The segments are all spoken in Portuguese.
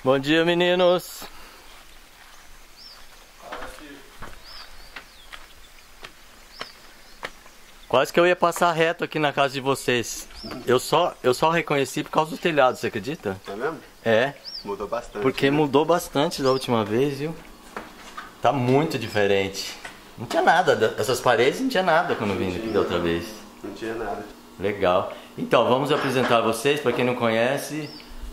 Bom dia, meninos. Quase que eu ia passar reto aqui na casa de vocês. Eu só reconheci por causa do telhado, você acredita? É mesmo? É. Mudou bastante. Porque né? mudou bastante da última vez, viu? Tá muito diferente. Não tinha nada, essas paredes não tinha nada quando eu vim aqui da outra vez. Não tinha nada. Legal. Então, vamos apresentar vocês, para quem não conhece,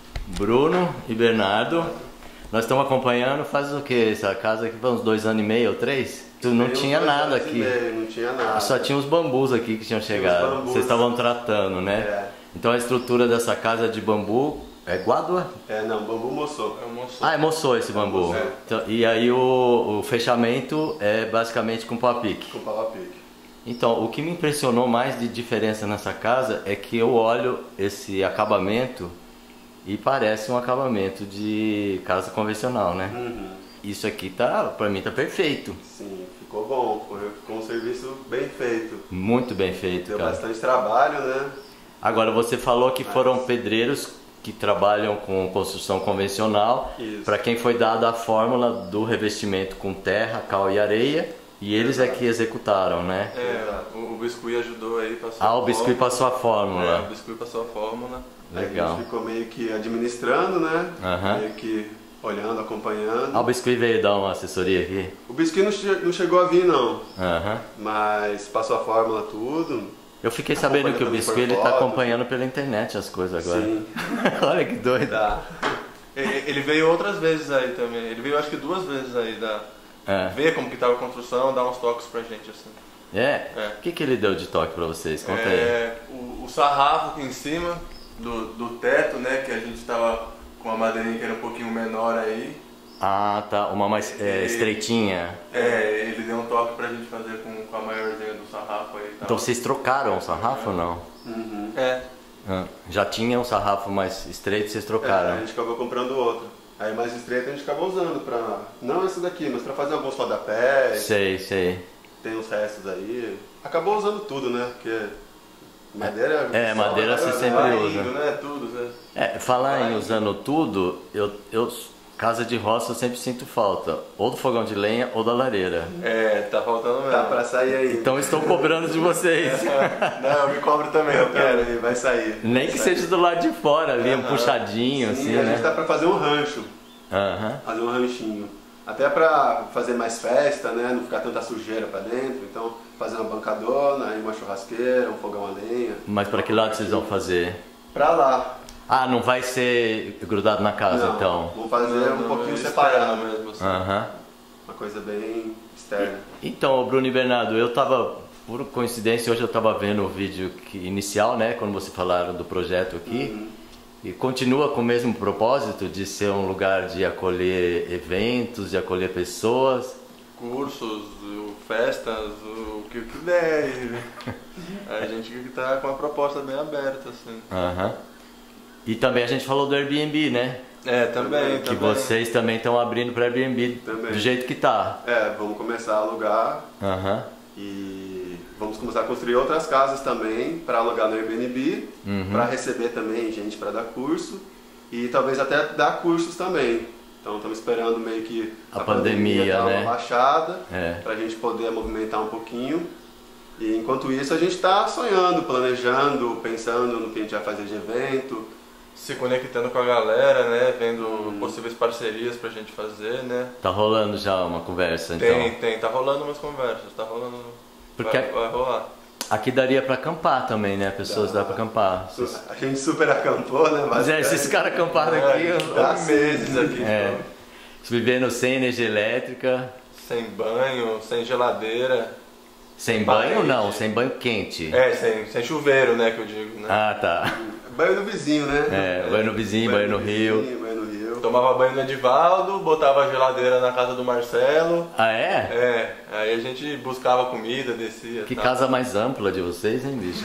Bruno e Bernardo. Nós estamos acompanhando, faz o que essa casa aqui? Faz uns 2 anos e meio ou 3? Não tinha nada aqui. Não tinha nada. Só tinha os bambus aqui que tinham chegado. Vocês estavam tratando, né? É. Então a estrutura dessa casa de bambu é guadua? É, não, bambu moçou. É um moço. Ah, é moçou esse bambu. É. Então, e aí o fechamento é basicamente com pau a pique. Com pau a pique. Então, o que me impressionou mais de diferença nessa casa é que eu olho esse acabamento e parece um acabamento de casa convencional, né? Uhum. Isso aqui tá, pra mim tá perfeito. Sim, ficou bom. Ficou um serviço bem feito. Muito bem feito, Deu cara. bastante trabalho, né? Agora, você falou que foram pedreiros que trabalham com construção convencional. Isso. Para quem foi dada a fórmula do revestimento com terra, cal e areia, e eles é que executaram, né? O Biscuit ajudou aí, passou Ah, a o Biscuit fórmula. passou a fórmula. O Biscuit passou a fórmula. A Legal. gente ficou meio que administrando, né? Aham. Meio que olhando, acompanhando. Ah, o Biscuit veio dar uma assessoria aqui? O biscuit não chegou a vir, não. Aham. Mas passou a fórmula, tudo. Eu fiquei sabendo que o Acompanhando Biscuit por ele tá foto. acompanhando pela internet as coisas agora. Sim. Olha que doido. Dá. Ele veio outras vezes aí também. Ele veio acho que 2 vezes aí ver como que tava a construção, dar uns toques pra gente assim. É? É. O que ele deu de toque pra vocês? Conta aí. O sarrafo aqui em cima do teto, né? Que a gente tava com a madeirinha que era um pouquinho menor aí. Ah, tá. Uma mais estreitinha. Ele deu um toque pra gente fazer com a maiorzinha do sarrafo aí e tal. Então vocês trocaram o sarrafo ou não? Uhum. Ah, já tinha um sarrafo mais estreito, vocês A trocaram. gente acabou comprando outro. Aí mais estreito a gente acabou usando pra... Não esse daqui, mas pra fazer alguns rodapés. Sei. Tem uns restos aí. Acabou usando tudo, né? Porque madeira... Madeira você sempre Vai usa. indo, né? Tudo, né? Falar em usando tudo, casa de roça eu sempre sinto falta. Ou do fogão de lenha ou da lareira. Tá faltando mesmo. Tá pra sair aí. Então estou cobrando de vocês. Não, eu me cobro também, eu quero. Aí, vai sair. Nem que seja do lado de fora ali, um puxadinho Sim, assim, a né? gente tá pra fazer um rancho. Aham. Fazer um ranchinho. Até pra fazer mais festa, né? Não ficar tanta sujeira pra dentro. Então, fazer uma bancadona, aí uma churrasqueira, um fogão a lenha. Mas para que lado vocês vão fazer? Pra lá. Ah, não vai ser grudado na casa Não, então? vamos fazer um pouquinho externo separado. mesmo, assim. Aham. Uma coisa bem externa. Então, Bruno e Bernardo, eu tava, por coincidência, hoje eu tava vendo o vídeo inicial, né, quando vocês falaram do projeto aqui, e continua com o mesmo propósito de ser um lugar de acolher eventos, de acolher pessoas. Cursos, festas, o que der. A gente tá com uma proposta bem aberta, assim. Aham. E também a gente falou do Airbnb, né? Também. Que vocês também estão abrindo para Airbnb Também. do jeito que tá. Vamos começar a alugar Aham. e vamos começar a construir outras casas também para alugar no Airbnb, para receber também gente para dar curso e talvez até dar cursos também. Então estamos esperando meio que A pandemia, dar né? uma baixada É. para a gente poder movimentar um pouquinho. E enquanto isso a gente está sonhando, planejando, pensando no que a gente vai fazer de evento. Se conectando com a galera, né? Vendo possíveis parcerias pra gente fazer, né? Tá rolando já uma conversa, então. Tem, tá rolando umas conversas, tá rolando. Porque vai rolar. aqui daria para acampar também, né? Pessoas dá para acampar. A gente super acampou, né? Mas esses caras acamparam aqui, dá meses aqui. vivendo sem energia elétrica, Sem banho, sem geladeira. sem banho não, sem banho quente. Sem chuveiro, né? Que eu digo, né? Ah, tá. Banho no vizinho, né? Banho no vizinho, banho no rio. Banho no rio. Tomava banho no Edivaldo, botava a geladeira na casa do Marcelo. Ah, é? Aí a gente buscava comida, descia. Que tal. casa mais ampla de vocês, hein, bicho?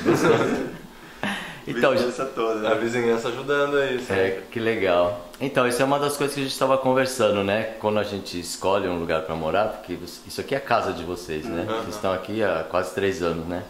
Então, Vizinhança toda, A né? vizinhança ajudando aí. sabe? que legal. Então, isso é uma das coisas que a gente estava conversando, né? Quando a gente escolhe um lugar para morar, porque isso aqui é a casa de vocês, né? Vocês estão aqui há quase 3 anos, né?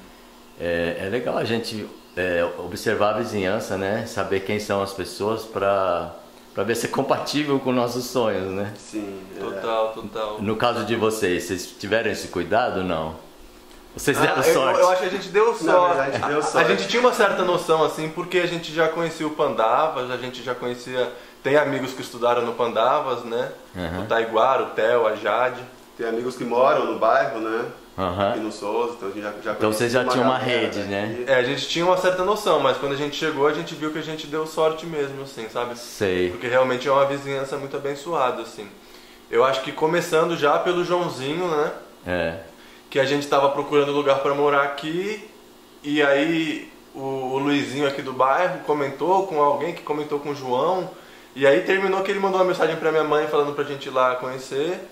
É legal a gente observar a vizinhança, né? Saber quem são as pessoas para para ver se é compatível com nossos sonhos, né? Sim. Total, total. No caso de vocês tiveram esse cuidado ou não? Vocês deram sorte? Eu acho que a gente deu sorte. A gente deu sorte. A gente tinha uma certa noção, assim, porque a gente já conhecia o Pandavas, a gente já conhecia... Tem amigos que estudaram no Pandavas, né? O Taiguara, o Theo, a Jade. Tem amigos que moram no bairro, né? Aham. Aqui no Souza, então a gente já Então vocês já tinham uma galera rede, né? A gente tinha uma certa noção, mas quando a gente chegou, a gente viu que a gente deu sorte mesmo, assim, sabe? Sei. Porque realmente é uma vizinhança muito abençoada, assim. Eu acho que começando já pelo Joãozinho, né? É. Que a gente estava procurando lugar para morar aqui, e aí o Luizinho aqui do bairro comentou com alguém que comentou com o João, e aí terminou que ele mandou uma mensagem para minha mãe falando pra gente ir lá conhecer.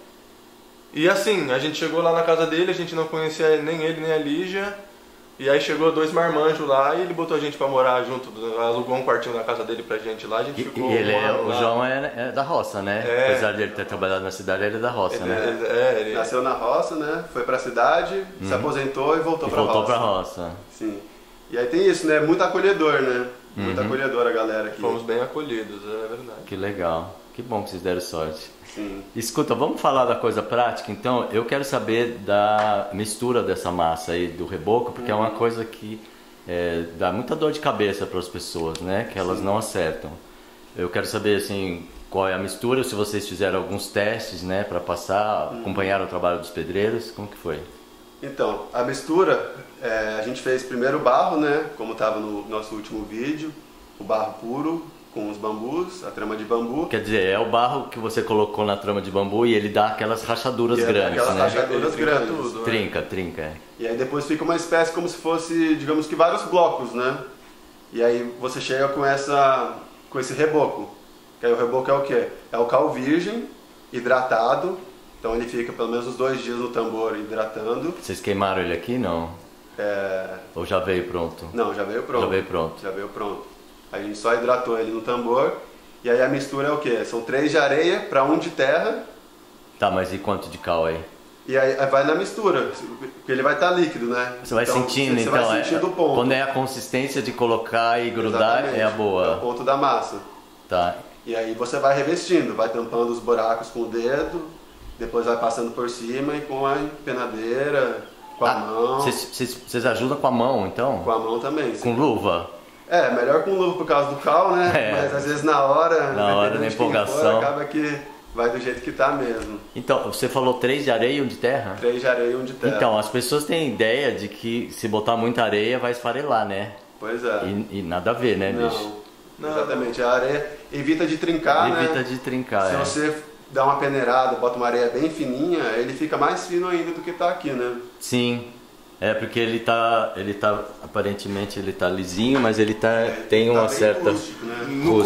E assim, a gente chegou lá na casa dele, a gente não conhecia nem ele nem a Lígia, e aí chegou 2 marmanjos lá e ele botou a gente pra morar junto, alugou um quartinho na casa dele pra gente lá, a gente ficou... E ele o lá. João é da roça, né? É. Apesar de ele ter trabalhado na cidade, ele é da roça, né? Ele... Nasceu na roça, né? Foi pra cidade, se aposentou e voltou E pra voltou roça. pra roça. Sim. E aí tem isso, né? Muito acolhedor, né? Muito acolhedor a galera aqui. Fomos bem acolhidos, é verdade. Que legal. Que bom que vocês deram sorte. Sim. Escuta, vamos falar da coisa prática? Então, eu quero saber da mistura dessa massa aí, do reboco, porque é uma coisa que dá muita dor de cabeça para as pessoas, né? Que elas não acertam. Eu quero saber, assim, qual é a mistura, se vocês fizeram alguns testes, né, para passar, acompanharam o trabalho dos pedreiros, como que foi? Então, a mistura, a gente fez primeiro o barro, né? Como estava no nosso último vídeo, o barro puro com os bambus, a trama de bambu. Quer dizer, é o barro que você colocou na trama de bambu e ele dá aquelas rachaduras grandes, aquelas né? rachaduras grandes. tudo, né? Trinca, é. E aí depois fica uma espécie como se fosse, digamos que vários blocos, né? E aí você chega com esse reboco. Que aí o reboco é o quê? É o cal virgem, hidratado. Então ele fica pelo menos uns 2 dias no tambor hidratando. Vocês queimaram ele aqui, não? Ou já veio pronto? Não, já veio pronto. Já veio pronto. Já veio pronto. A gente só hidratou ele no tambor. E aí a mistura é o quê? São 3 de areia para 1 de terra. Tá, mas e quanto de cal aí? E aí vai na mistura, porque ele vai estar líquido, né? Você vai então, sentindo, você então. vai sentindo o ponto. Quando é a consistência de colocar e grudar, Exatamente. é a É o boa. ponto da massa. Tá. E aí você vai revestindo, vai tampando os buracos com o dedo, depois vai passando por cima e com a empenadeira, com a mão. Vocês ajudam com a mão, então? Com a mão também. Com luva? Melhor com luva por causa do cal, né? Mas às vezes na hora, na empolgação, acaba que vai do jeito que tá mesmo. Então, você falou 3 de areia e 1 de terra? 3 de areia e 1 de terra. Então, as pessoas têm ideia de que se botar muita areia vai esfarelar, né? Pois é. E nada a ver, né, bicho? Não, exatamente. A areia evita de trincar, né? Evita de trincar, Se você dá uma peneirada, bota uma areia bem fininha, ele fica mais fino ainda do que tá aqui, né? Sim. É porque aparentemente ele tá lisinho, mas ele tem uma bem certa... rústico, né?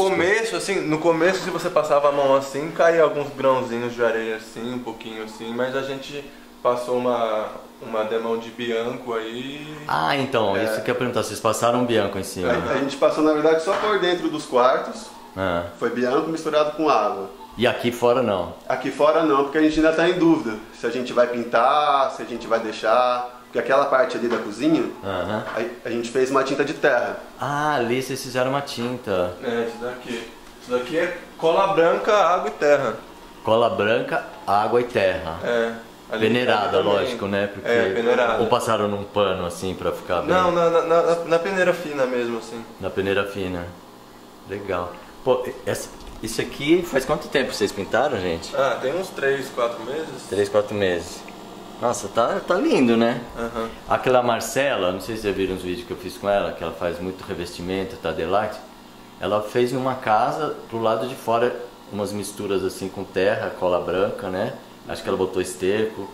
No começo se você passava a mão assim, caía alguns grãozinhos de areia assim, um pouquinho assim, mas a gente passou uma demão de bianco aí. Ah, então, isso que eu ia perguntar, vocês passaram um bianco em cima? A gente passou, na verdade, só por dentro dos quartos. Ah. Foi bianco misturado com água. E aqui fora não? Aqui fora não, porque a gente ainda está em dúvida se a gente vai pintar, se a gente vai deixar. Porque aquela parte ali da cozinha, a gente fez uma tinta de terra. Ah, ali vocês fizeram uma tinta. Isso daqui. Isso daqui é cola branca, água e terra. Cola branca, água e terra. Peneirada, lógico, né? Porque... peneirada. Ou passaram num pano assim pra ficar bem... Não, na peneira fina mesmo, assim. Na peneira fina. Legal. Pô, isso aqui faz quanto tempo vocês pintaram, gente? Tem uns 3, 4 meses. 3, 4 meses. Nossa, tá lindo, né? Aquela Marcela, não sei se vocês viram os vídeos que eu fiz com ela, que ela faz muito revestimento, Tadelite. Ela fez numa casa, pro lado de fora, umas misturas assim com terra, cola branca, né? Acho que ela botou esterco.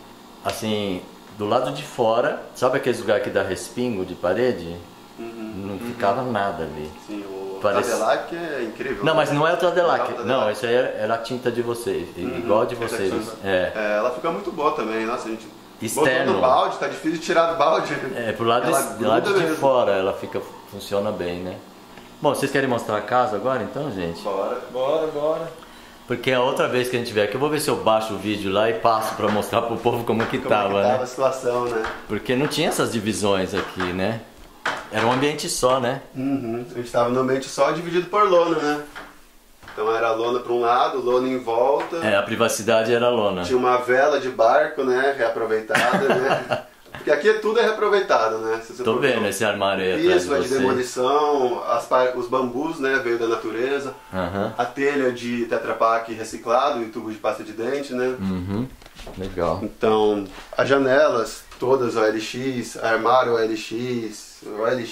Assim, do lado de fora, sabe aqueles lugares que dá respingo de parede? Não ficava nada ali. Sim, o Parece... Tadelac é incrível. Não, mas não é o Tadelac. Não, isso aí era a tinta de vocês, igual a de vocês. Ela fica muito boa também, nossa, a gente externo. botou no balde, tá difícil de tirar do balde. Pro lado de fora ela funciona bem, né? Bom, vocês querem mostrar a casa agora então, gente? Bora. Porque a outra vez que a gente vier aqui, eu vou ver se eu baixo o vídeo lá e passo pra mostrar pro povo como que tava, né? A situação, né? Porque não tinha essas divisões aqui, né? Era um ambiente só, né? A gente tava no ambiente só dividido por lona, né? Então era lona para um lado, lona em volta. A privacidade era lona. Tinha uma vela de barco, né? Reaproveitada, né? Porque aqui tudo é reaproveitado, né? Se você Tô vendo esse armário aí atrás de Isso, é de você. demolição, os bambus, né? Veio da natureza. A telha de Tetra Pak reciclado e tubo de pasta de dente, né? Legal. Então, as janelas, todas OLX, armário OLX,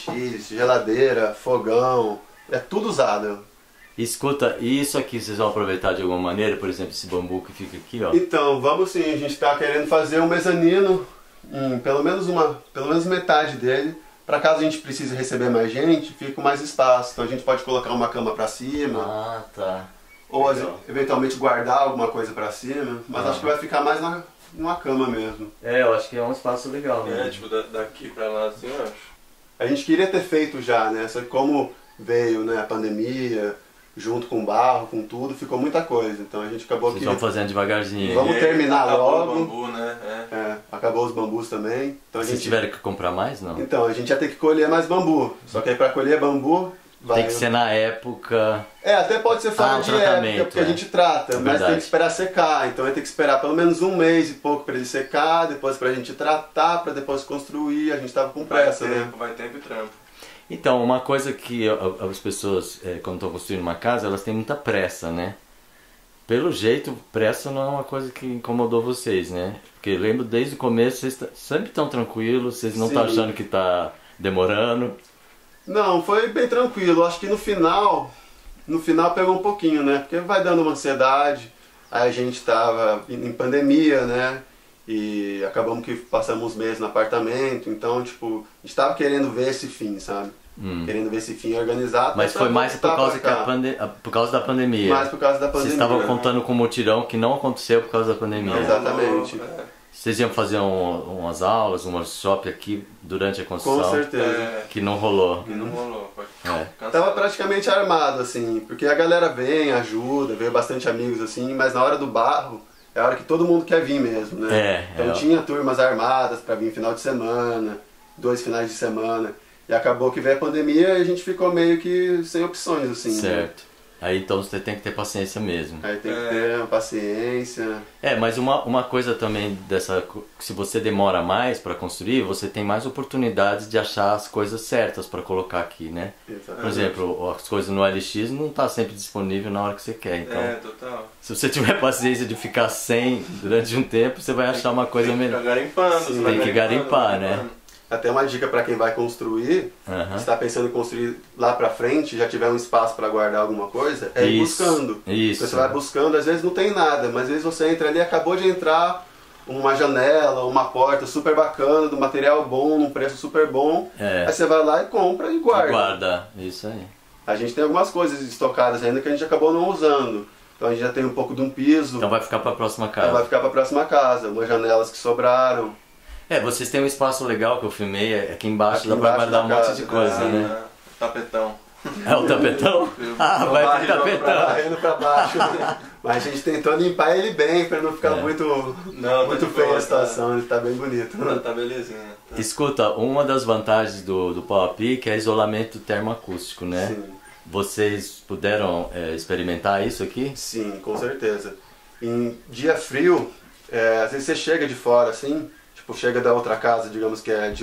geladeira, fogão, é tudo usado. Escuta, e isso aqui vocês vão aproveitar de alguma maneira? Por exemplo, esse bambu que fica aqui, ó. Então, vamos sim, a gente está querendo fazer um mezanino, pelo menos metade dele, para caso a gente precise receber mais gente, fica com mais espaço. Então a gente pode colocar uma cama para cima. Ah, tá. Ou eventualmente guardar alguma coisa para cima, mas acho que vai ficar mais numa cama mesmo. Eu acho que é um espaço legal, né? Tipo, daqui pra lá, assim, eu acho. A gente queria ter feito já, né? Só que como veio, né, a pandemia, junto com o barro, com tudo, ficou muita coisa. Então a gente acabou Vocês vão fazendo devagarzinho. Vamos terminar acabou logo. O bambu, né? Acabou os bambus também. Então, Vocês tiveram que comprar mais, não? Então, a gente ia ter que colher mais bambu. Só que aí para colher bambu... Tem que ser na época... até pode ser fora de época, porque a gente trata, mas tem que esperar secar. Então vai ter que esperar pelo menos um mês e pouco para ele secar, depois pra gente tratar, para depois construir. A gente tava com pressa, né? Vai tempo e trampo. Então, uma coisa que as pessoas, quando estão construindo uma casa, elas têm muita pressa, né? Pelo jeito, pressa não é uma coisa que incomodou vocês, né? Porque eu lembro desde o começo, vocês sempre estão tranquilos, vocês não estão achando que está demorando. Não, foi bem tranquilo. Acho que no final pegou um pouquinho, né? Porque vai dando uma ansiedade. Aí a gente tava em pandemia, né? E acabamos que passamos uns meses no apartamento. Então, tipo, a gente tava querendo ver esse fim, sabe? Querendo ver esse fim organizado. Mas foi mais por causa, por causa da pandemia. Mais por causa da pandemia. Vocês estavam contando com um mutirão que não aconteceu por causa da pandemia. Exatamente. Vocês iam fazer umas aulas, um workshop aqui durante a construção? Com certeza. Que não rolou. Que não rolou, pode. Tava praticamente armado, assim, porque a galera vem, ajuda, veio bastante amigos, assim, mas na hora do barro é a hora que todo mundo quer vir mesmo, né? Então tinha turmas armadas pra vir final de semana, 2 finais de semana, e acabou que veio a pandemia e a gente ficou meio que sem opções, assim. Certo. Né? Aí então você tem que ter paciência mesmo. Aí tem que ter paciência. Mas uma coisa também dessa, se você demora mais para construir, você tem mais oportunidades de achar as coisas certas para colocar aqui, né? Exatamente. Por exemplo, as coisas no LX não tá sempre disponível na hora que você quer, então. Total. Se você tiver paciência de ficar sem durante um tempo, você vai achar uma coisa melhor. Tem que garimpar, né? Até uma dica para quem vai construir, se está pensando em construir lá para frente, já tiver um espaço para guardar alguma coisa, é ir buscando. Isso. Você vai buscando, às vezes não tem nada, mas às vezes você entra ali, acabou de entrar uma janela, uma porta super bacana, do material bom, num preço super bom, aí você vai lá e compra e guarda. Guarda, isso aí. A gente tem algumas coisas estocadas ainda que a gente acabou não usando. Então a gente já tem um pouco de um piso. Então vai ficar para a próxima casa. Então vai ficar para a próxima casa, umas janelas que sobraram. Vocês têm um espaço legal que eu filmei, aqui embaixo dá pra guardar um monte de coisa, né? Tapetão. É o tapetão? Vai pro tapetão. Varrendo pra baixo. Mas a gente tentou limpar ele bem, pra não ficar muito feia a situação, ele tá bem bonito. Tá belezinha. Escuta, uma das vantagens do Pau a Pique é isolamento termoacústico, né? Sim. Vocês puderam experimentar isso aqui? Sim, com certeza. Em dia frio, às vezes você chega de fora assim, chega da outra casa, digamos que é de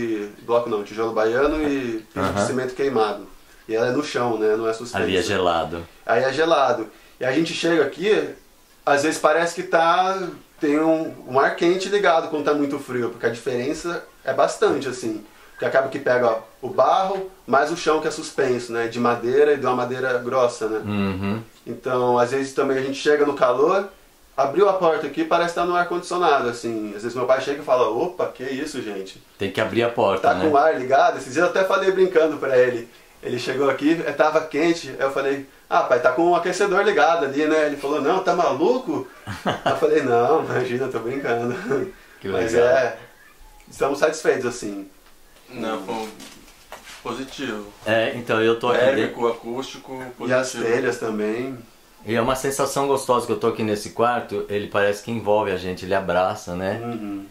tijolo baiano e piso de cimento queimado. E ela é no chão, né? Não é suspensa. Ali é gelado. Aí é gelado. E a gente chega aqui, às vezes parece que tem um ar quente ligado quando tá muito frio, porque a diferença é bastante, assim. Porque acaba que pega o barro, mais o chão que é suspenso, né? De madeira e de uma madeira grossa, né? Então, às vezes também a gente chega no calor, abriu a porta aqui, parece estar no ar-condicionado, assim. Às vezes meu pai chega e fala, opa, que isso, gente? Tem que abrir a porta, tá né? Com o ar ligado. Esses dias eu até falei brincando pra ele. Ele chegou aqui, tava quente, aí eu falei, pai, tá com um aquecedor ligado ali, né? Ele falou, não, tá maluco? Eu falei, não, imagina, eu tô brincando. Que legal. Mas estamos satisfeitos, assim. Não, foi positivo. Então eu tô aqui Térmico, acústico, positivo. E as telhas também. E é uma sensação gostosa que eu tô aqui nesse quarto, ele parece que envolve a gente, ele abraça, né?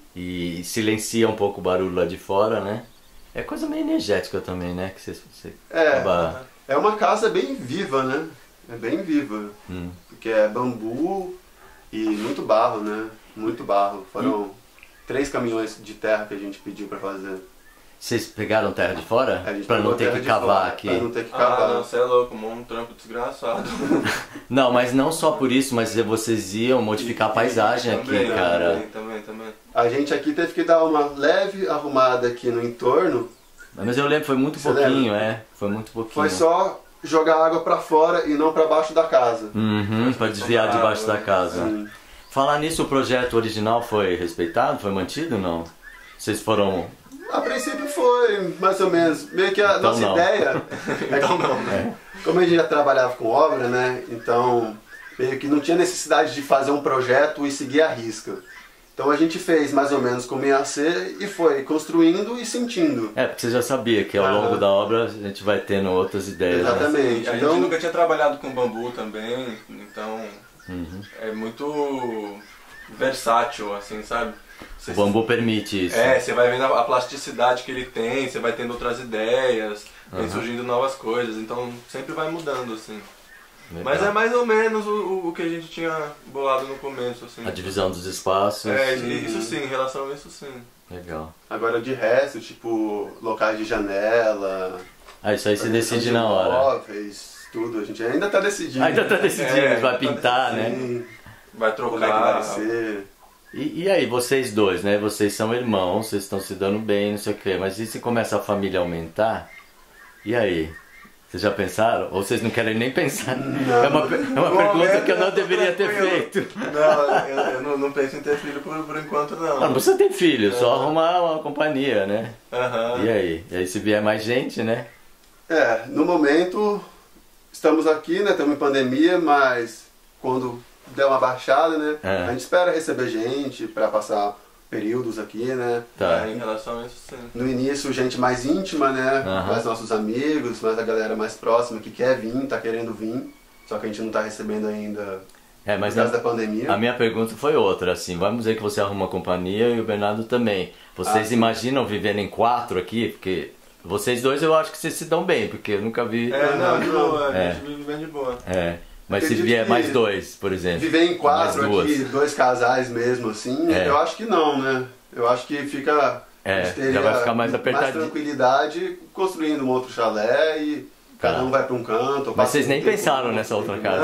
E silencia um pouco o barulho lá de fora, né? É coisa meio energética também, né? Que você acaba... É uma casa bem viva, né? é bem viva. Porque é bambu e muito barro, né? Muito barro. Foram 3 caminhões de terra que a gente pediu pra fazer. Vocês pegaram terra de fora? A gente Pra não pegou ter terra que de cavar fora, aqui? Pra não ter que cavar. Não, você é louco, um trampo desgraçado. Não, mas não só por isso, mas vocês iam modificar a paisagem aqui, cara. Também. A gente aqui teve que dar uma leve arrumada aqui no entorno. Mas eu lembro, foi muito Você pouquinho, lembra? Foi muito pouquinho. Foi só jogar água pra fora e não pra baixo da casa. Uhum, pra desviar debaixo da casa. Sim. Falar nisso, o projeto original foi respeitado? Foi mantido ou não? Vocês foram... A princípio foi, mais ou menos. Meio que a Então nossa não. ideia é que, como a gente já trabalhava com obra, né? Então, meio que não tinha necessidade de fazer um projeto e seguir a risca. Então a gente fez mais ou menos como ia ser e foi construindo e sentindo. Porque você já sabia que ao longo da obra a gente vai tendo outras ideias. Né? Exatamente. A Então, gente nunca tinha trabalhado com bambu também, então é muito versátil, assim, sabe? O bambu permite isso. Você vai vendo a plasticidade que ele tem, você vai tendo outras ideias, vem surgindo novas coisas, então sempre vai mudando, assim. Legal. Mas é mais ou menos o que a gente tinha bolado no começo, assim. A divisão dos espaços. Isso sim, em relação a isso sim. Legal. agora de resto, tipo, locais de janela... Isso aí se decide de na hora. móveis, tudo, a gente ainda tá decidindo. Ainda tá decidindo, vai pintar, né? Sim, Vai como é que trocar. vai ser. E aí, vocês dois, né? Vocês são irmãos, vocês estão se dando bem, não sei o quê. Mas e se começa a família a aumentar? E aí? Vocês já pensaram? Ou vocês não querem nem pensar? Não. É uma pergunta que eu não deveria ter tranquilo. feito. Não, eu não penso em ter filho por enquanto, não. Não precisa ter filho, só arrumar uma companhia, né? Aham. E aí? E aí se vier mais gente, né? No momento, estamos aqui, né? Estamos em pandemia, mas quando der uma baixada, né? A gente espera receber gente para passar períodos aqui, né? Tá. Em relação a isso, sim. No início, gente mais íntima, né? Mais nossos amigos, mais a galera mais próxima que quer vir, tá querendo vir. Só que a gente não tá recebendo ainda Mas por causa da pandemia. a minha pergunta foi outra, assim. Vamos dizer que você arruma uma companhia e o Bernardo também. Vocês imaginam vivendo em 4 aqui? Porque vocês dois eu acho que vocês se dão bem, porque eu nunca vi... Não, de boa, a gente vive bem de boa. Mas se Acredito vier que mais 2, por exemplo. Viver em 4 mais duas. aqui, 2 casais mesmo, assim, eu acho que não, né? Eu acho que fica... a gente teria já vai ficar mais apertadinho. mais tranquilidade construindo um outro chalé e cada um vai para um canto. Mas vocês nem pensaram nessa outra casa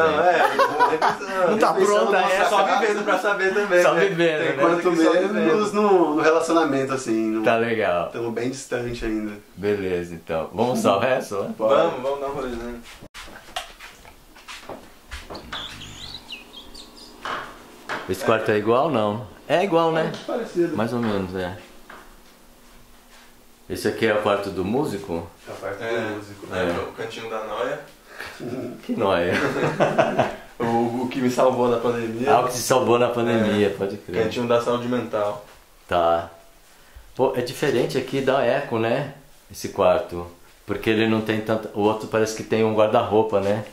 aí. Não tá pronta é essa. só vivendo pra saber também. Só né? vivendo, Tem né? coisa Quanto que só vivendo. menos no relacionamento, assim. Tá legal. Estamos bem distante ainda. Beleza, então. Vamos usar o resto, né? Vamos dar um rolezinho. Esse quarto é igual ou não? É igual, né? Parecido. Mais ou menos, Esse aqui é o quarto do músico? A parte do músico. O cantinho da noia. Que nóia. O que me salvou na pandemia. Ah, o que te salvou na pandemia, pode crer. Cantinho da saúde mental. Tá. Pô, é diferente aqui, dá eco, né? Esse quarto. Porque ele não tem tanto... O outro parece que tem um guarda-roupa, né?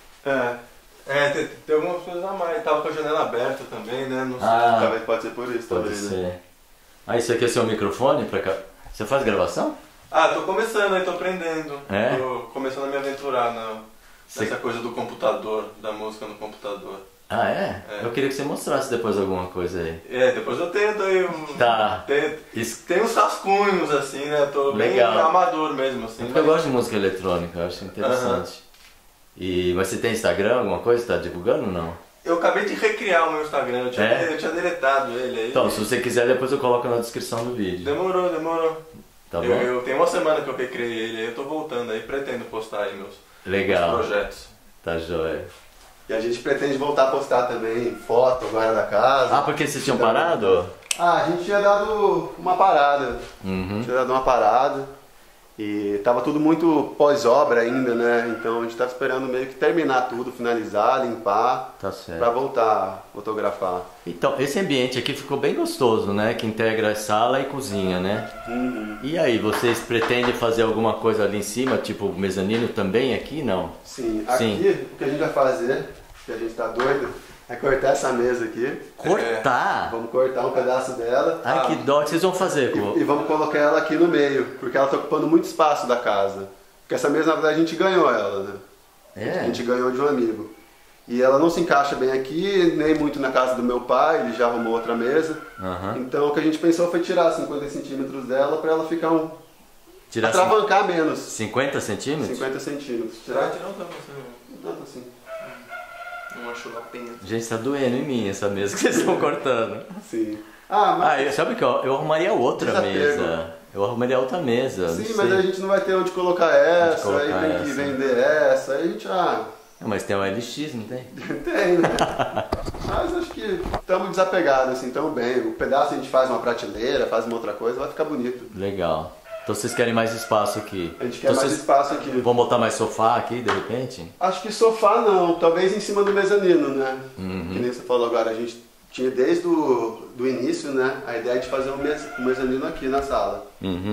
Tem algumas coisas a mais. Tava com a janela aberta também, né? Não sei. Talvez pode ser por isso Pode também, ser. né? Isso aqui é seu microfone pra cá? Você faz gravação? Tô começando aí, tô aprendendo. É? Tô começando a me aventurar nessa coisa do computador, da música no computador. Ah, é? Eu queria que você mostrasse depois alguma coisa aí. Depois eu tento aí. Tá. Tem uns rascunhos assim, né? Tô bem Legal. amador mesmo, assim. Eu gosto de música eletrônica, eu acho interessante. Mas você tem Instagram, alguma coisa? Tá divulgando ou não? Eu acabei de recriar o meu Instagram, eu tinha deletado ele aí. Então, se você quiser, depois eu coloco na descrição do vídeo. Demorou. Tá bom? Eu tenho uma semana que eu recriei ele, aí eu tô voltando aí, pretendo postar aí meus projetos. Tá joia. E a gente pretende voltar a postar também foto agora da casa. Ah, porque vocês tinham parado? A gente tinha dado uma parada. Tinha dado uma parada. E tava tudo muito pós-obra ainda, né? Então a gente tá esperando meio que terminar tudo, finalizar, limpar. Tá certo. Pra voltar a fotografar. Então, esse ambiente aqui ficou bem gostoso, né? Que integra sala e cozinha, né? E aí, vocês pretendem fazer alguma coisa ali em cima, tipo mezanino também aqui, não? Sim, aqui o que a gente vai fazer, que a gente tá doido, é cortar essa mesa aqui. Cortar? Vamos cortar um pedaço dela. Ai, que dó, o que vocês vão fazer? E vamos colocar ela aqui no meio, porque ela tá ocupando muito espaço da casa. Porque essa mesa, na verdade, a gente ganhou ela, né? A gente ganhou de um amigo. E ela não se encaixa bem aqui, nem muito na casa do meu pai, ele já arrumou outra mesa. Então o que a gente pensou foi tirar 50 centímetros dela para ela ficar atravancar menos. 50 centímetros? 50 centímetros. Tirar Tirar? não tanto assim. Tanto assim. Não achou a pena. Gente, tá doendo em mim essa mesa que vocês estão cortando. Sim. Mas... sabe o que? Eu arrumaria outra mesa. Eu arrumaria outra mesa. Sim, mas a gente não vai ter onde colocar essa, aí tem que vender essa, aí a gente Mas tem um LX, não tem? Tem, né? Mas acho que estamos desapegados, assim, estamos bem. O pedaço a gente faz uma prateleira, faz uma outra coisa, vai ficar bonito. Legal. Então vocês querem mais espaço aqui? A gente quer mais espaço aqui. Vão botar mais sofá aqui, de repente? Acho que sofá não, talvez em cima do mezanino, né? Que nem você falou agora, a gente tinha desde do início, né, a ideia de fazer um mezanino aqui na sala.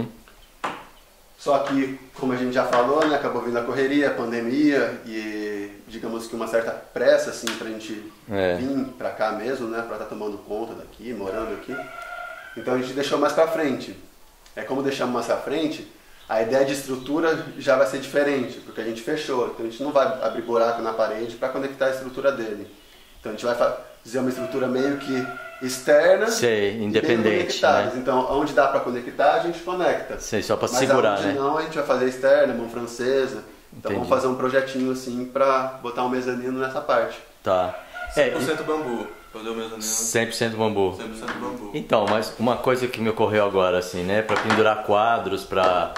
Só que, como a gente já falou, né, acabou vindo a correria, a pandemia e, digamos que uma certa pressa, assim, pra gente vir pra cá mesmo, né, pra estar tomando conta daqui, morando aqui. Então a gente deixou mais pra frente. Como deixamos mais pra frente, a ideia de estrutura já vai ser diferente, porque a gente fechou. Então a gente não vai abrir buraco na parede para conectar a estrutura dele. Então a gente vai fazer uma estrutura meio que externa, independente, né? Então onde dá para conectar a gente conecta. Só para segurar, né? Não, a gente vai fazer externa, mão francesa. Então vamos fazer um projetinho assim para botar um mezanino nessa parte. Tá. 100% bambu. Fazer o mezanino. 100% bambu. 100% bambu. Então, mas uma coisa que me ocorreu agora, assim, né? Para pendurar quadros, para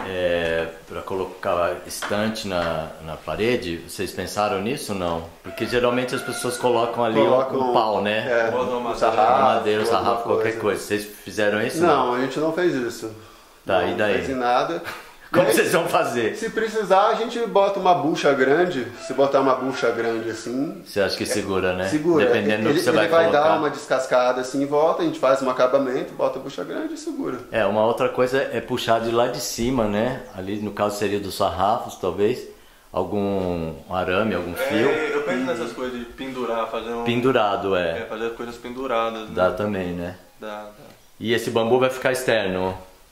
colocar estante na parede, vocês pensaram nisso ou não? Porque geralmente as pessoas colocam ali um pau, né? Um sarrafo, sarrafo, qualquer coisa. Vocês fizeram isso? Não, a gente não fez isso. Tá, e daí? Não fez nada. Como vocês vão fazer? Se precisar, a gente bota uma bucha grande. Se botar uma bucha grande assim... Você acha que segura, né? Segura. Dependendo do que você vai colocar. Ele vai colocar. dar uma descascada assim em volta, a gente faz um acabamento, bota a bucha grande e segura. Uma outra coisa é puxar de lá de cima, né? Ali no caso seria dos sarrafos, talvez. Algum arame, algum fio. Eu penso nessas coisas de pendurar, fazer um... Pendurado, fazer coisas penduradas, né? Dá também, né? Dá. E esse bambu vai ficar externo?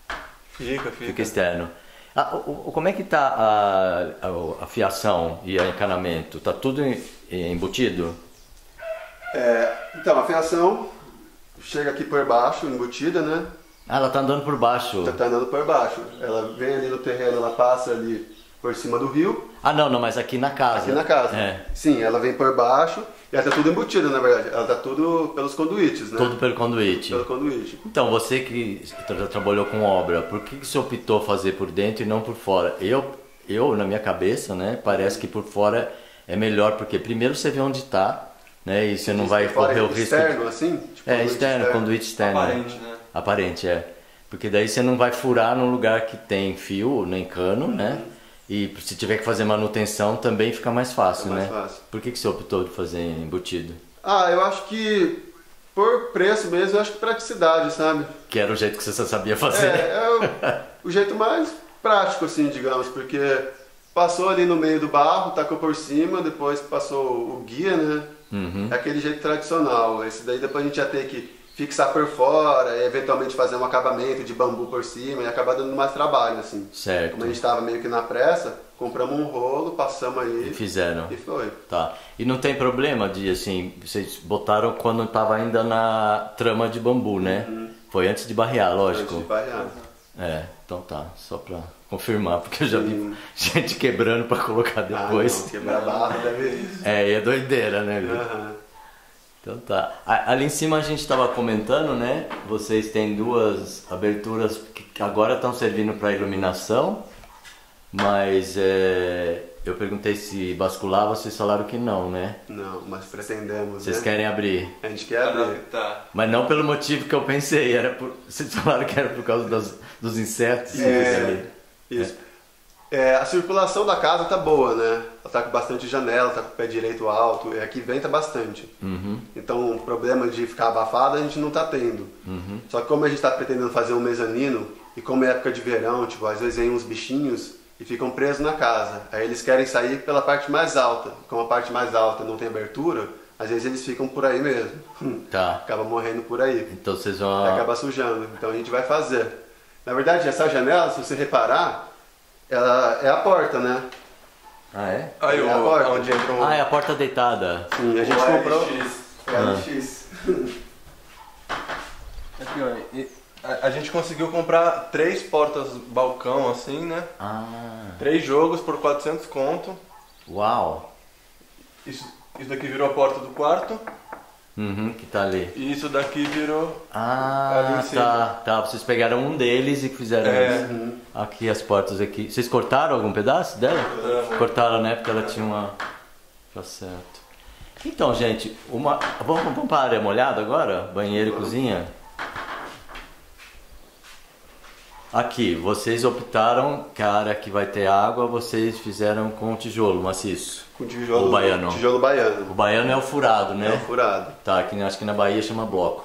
Fica externo. Como é que tá a fiação e o encanamento? Tá tudo embutido? Então, a fiação chega aqui por baixo, embutida, né? Ela tá andando por baixo. Tá andando por baixo. Ela vem ali no terreno, ela passa ali por cima do rio. Não, mas aqui na casa. Aqui na casa. Sim, ela vem por baixo e ela tá tudo embutida, na verdade. Ela tá tudo pelos conduítes, né? Tudo pelo conduíte. Pelo conduíte. Então, você que já trabalhou com obra, por que você optou fazer por dentro e não por fora? Eu na minha cabeça, né, parece que por fora é melhor, porque primeiro você vê onde tá, né, e você não vai correr o risco... Externo, assim? Tipo, externo, conduíte externo. Aparente, né? Aparente, Porque daí você não vai furar num lugar que tem fio, nem cano, né? E se tiver que fazer manutenção também fica mais fácil, né? Fácil. Por que você optou de fazer embutido? Eu acho que por preço mesmo, eu acho que praticidade, sabe? Que era o jeito que você só sabia fazer. O jeito mais prático, assim, digamos, porque passou ali no meio do barro, tacou por cima, depois passou o guia, né? É aquele jeito tradicional. Esse daí depois a gente ia ter que fixar por fora, e eventualmente fazer um acabamento de bambu por cima e acabar dando mais trabalho, assim. Certo. Como a gente estava meio que na pressa, compramos um rolo, passamos aí. E fizeram. E foi. Tá. E não tem problema de, assim, vocês botaram quando estava ainda na trama de bambu, né? Foi antes de barrear, lógico. Antes de barrear. Então tá, só pra confirmar, porque eu já vi gente quebrando pra colocar depois. Não, quebrar barro deve... E é doideira, né, viu? Então tá. Ali em cima a gente estava comentando, né? Vocês têm duas aberturas que agora estão servindo para iluminação, mas eu perguntei se bascular, vocês falaram que não, né? Não, mas pretendemos. Vocês querem abrir? A gente quer abrir. Mas não pelo motivo que eu pensei, vocês falaram que era por causa dos insetos. Isso. A circulação da casa tá boa, né? Ela tá com bastante janela, tá com o pé direito alto, aqui venta bastante. Então o problema de ficar abafado a gente não tá tendo. Só que como a gente tá pretendendo fazer um mezanino, e como é época de verão, tipo, às vezes vem uns bichinhos e ficam presos na casa. Aí eles querem sair pela parte mais alta. Como a parte mais alta não tem abertura, às vezes eles ficam por aí mesmo. Tá. Acaba morrendo por aí. Então vocês vão... Acaba sujando. Então a gente vai fazer. Na verdade, essa janela, se você reparar, ela é a porta, né? Ah, é? Aí É a porta. onde entra um... Ah, é a porta deitada. Sim, a gente o comprou. LX. LX. Aqui, ó, a gente conseguiu comprar 3 portas balcão assim, né? Ah, 3 jogos por 400 conto. uau. Isso daqui virou a porta do quarto. Uhum, que tá ali. E isso daqui virou... Ah, Ali em cima. tá. Vocês pegaram um deles e fizeram isso. Aqui as portas aqui. Vocês cortaram algum pedaço dela? Cortaram, né? Porque ela tinha uma... Tá certo. Então, gente, vamos para a área molhada agora? Banheiro e cozinha? Aqui, vocês optaram que a área que vai ter água, vocês fizeram com tijolo maciço. Com tijolo, O baiano. Tijolo baiano. O baiano é o furado, né? É o furado. Tá, acho que na Bahia chama bloco.